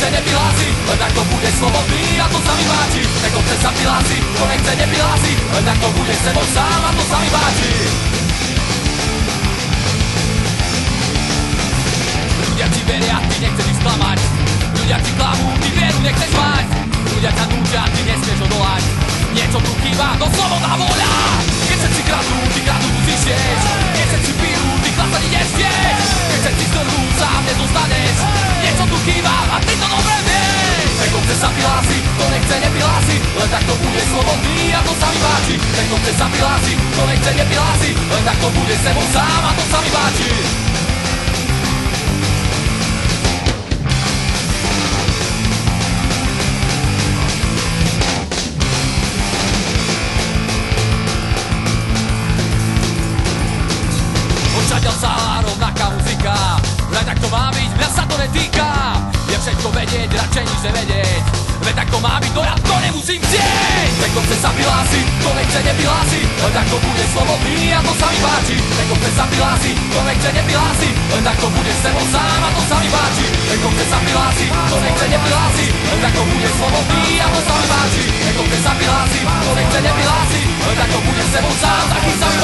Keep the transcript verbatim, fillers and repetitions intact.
nechce nevyhlási, len tak to bude slobodný a to sa mi páči. Kto chce sa vyhlási, to nechce nevyhlási, len tak to bude sebou sám a to sa mi páči. Ľudia ti veria, ty nechceš ich sklamať. Ľudia ti klamú, ty vieru nechceš mať. Ľudia ťa nútia, ty nesmieš odolať. Niečo tu chýba, to slobodná voľa. Keď všetci kradú, ty kradú tu si šieš. Keď všetci pijú, ty chlapani nestieš. Keď všetci zdrhú, sám nezostaneš. Niečo tu chýba a ty to dobre vieš. Kto chce sa vyhlási, to nechce nevyhlási, len tak to bude slobodný a to sa mi páči. Kto chce sa vyhlási, to nechce nevyhlási, len tak to bude sebou sám a to sa mi páči. Odčadiaľ sa rovnaká muzika, len tak to má byť, mňa sa to netýka. Je všetko vedieť, radšej nič nevedieť, veď tak to má byť, to ja to nemusím chcieť. Kto chce sa vyhlási, to nechce nevyhlási, len tak to bude slobodný a to sa mi páči. Kto chce sa vyhlási, to nechce nevyhlási, len tak to bude sebou sám a to sa mi páči. Kto chce sa vyhlási, to nechce nevyhlási, len tak to bude slobodný a to sa mi páči. Kto chce sa vyhlási, to nechce nevyhlási, len tak to bude sebou sám, taký sa mi